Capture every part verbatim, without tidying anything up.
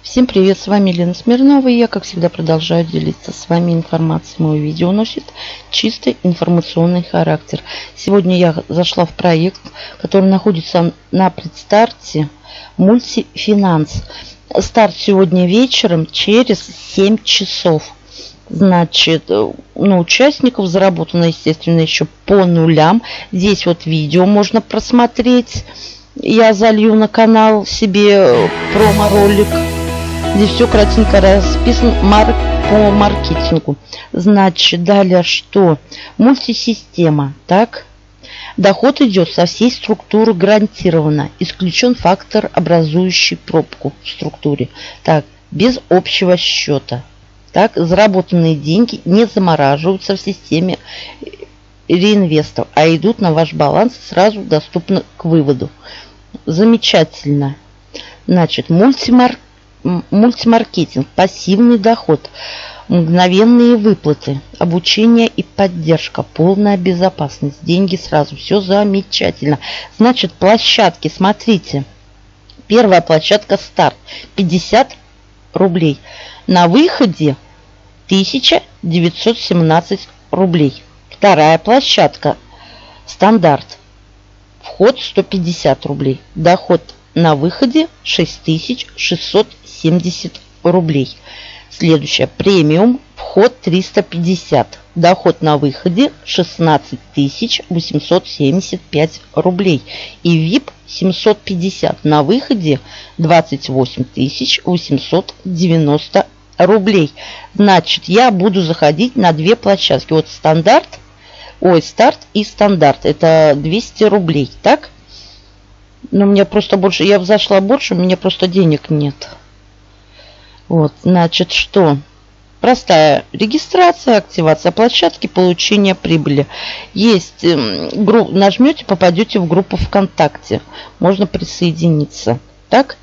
Всем привет, с вами Елена Смирнова, и я, как всегда, продолжаю делиться с вами информацией. Мое видео носит чисто информационный характер. Сегодня я зашла в проект, который находится на предстарте Мультифинанс. Старт сегодня вечером через семь часов. Значит, на участников заработано, естественно, еще по нулям. Здесь вот видео можно просмотреть. Я залью на канал себе промо-ролик. Здесь все кратенько расписано марк по маркетингу. Значит, далее что? Мультисистема. Так. Доход идет со всей структуры гарантированно. Исключен фактор, образующий пробку в структуре. Так. Без общего счета. Так. Заработанные деньги не замораживаются в системе реинвестов, а идут на ваш баланс и сразу доступны к выводу. Замечательно. Значит, мультимаркетинг. Мультимаркетинг, пассивный доход, мгновенные выплаты, обучение и поддержка, полная безопасность, деньги сразу, все замечательно. Значит, площадки, смотрите, первая площадка старт, пятьдесят рублей, на выходе тысяча девятьсот семнадцать рублей. Вторая площадка стандарт, вход сто пятьдесят рублей, доход на выходе шесть тысяч шестьсот семьдесят рублей. Следующая премиум, вход триста пятьдесят, доход на выходе шестнадцать тысяч восемьсот семьдесят пять рублей. И вип семьсот пятьдесят, на выходе двадцать восемь тысяч восемьсот девяносто рублей. Значит, я буду заходить на две площадки. Вот стандарт, ой, старт и стандарт. Это двести рублей, так? Но мне просто больше, я взошла больше, у меня просто денег нет. Вот, значит, что? Простая регистрация, активация площадки, получение прибыли. Есть группа, нажмете, попадете в группу ВКонтакте. Можно присоединиться. Так?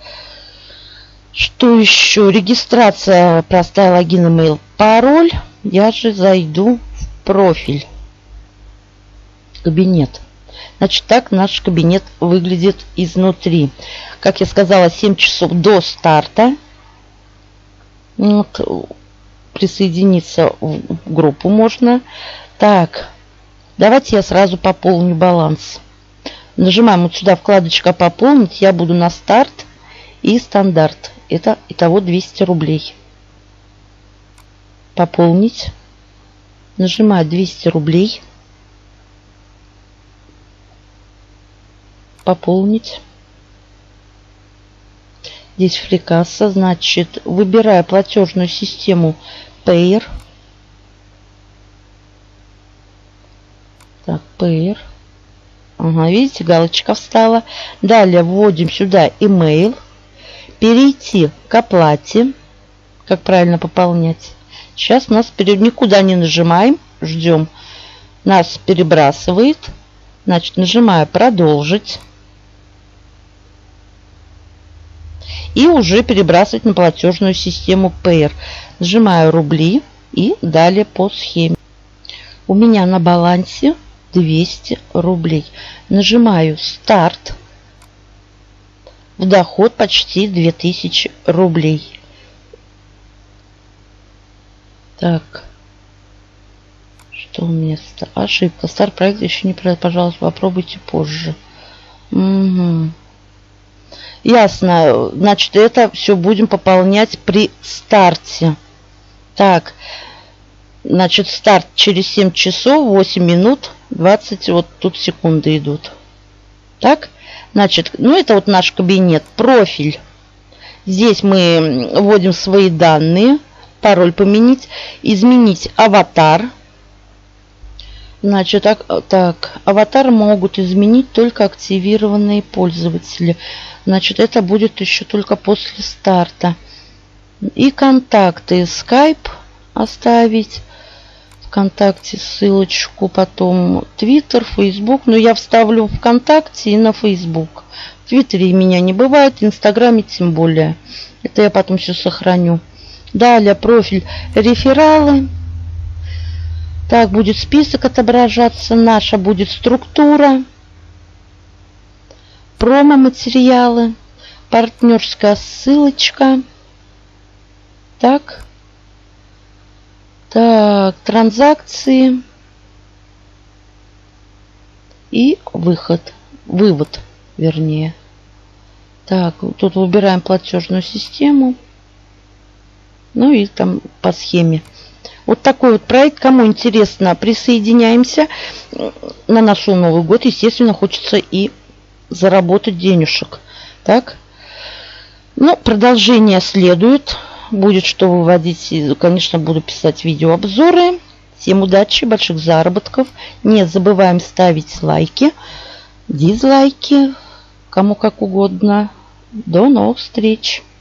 Что еще? Регистрация, простая, логин, имейл, пароль. Я же зайду в профиль. Кабинет. Значит, так наш кабинет выглядит изнутри. Как я сказала, семь часов до старта. Вот, присоединиться в группу можно. Так, давайте я сразу пополню баланс. Нажимаем вот сюда вкладочка «Пополнить». Я буду на старт и стандарт. Это итого двести рублей. Пополнить. Нажимаю двести рублей. Пополнить. Здесь фрикасса, значит, выбираю платежную систему Payer. Так, Payer. Ага, видите, галочка встала. Далее вводим сюда email. Перейти к оплате. Как правильно пополнять. Сейчас нас пере... никуда не нажимаем, ждем. Нас перебрасывает. Значит, нажимаю продолжить. И уже перебрасывать на платежную систему Payer. Нажимаю рубли и далее по схеме. У меня на балансе двести рублей. Нажимаю старт. В доход почти две тысячи рублей. Так. Что у меня? Ошибка. Старт проекта еще не проект. Пожалуйста, попробуйте позже. Угу. Ясно. Значит, это все будем пополнять при старте. Так. Значит, старт через семь часов, восемь минут, двадцать, вот тут секунды идут. Так. Значит, ну это вот наш кабинет. Профиль. Здесь мы вводим свои данные. Пароль поменять. Изменить аватар. Значит, так, так, аватар могут изменить только активированные пользователи. Значит, это будет еще только после старта. И контакты. Skype оставить. ВКонтакте ссылочку. Потом Twitter, Facebook. Но я вставлю ВКонтакте и на Facebook. В Твиттере меня не бывает. В Инстаграме тем более. Это я потом все сохраню. Далее профиль рефералы. Так, будет список отображаться. Наша будет структура. Промо-материалы. Партнерская ссылочка. Так. Так, транзакции. И выход. Вывод, вернее. Так, тут выбираем платежную систему. Ну и там по схеме. Вот такой вот проект. Кому интересно, присоединяемся. На наш Новый год, естественно, хочется и заработать денежек. Так. Ну, продолжение следует. Будет что выводить. Конечно, буду писать видеообзоры. Всем удачи, больших заработков. Не забываем ставить лайки, дизлайки. Кому как угодно. До новых встреч.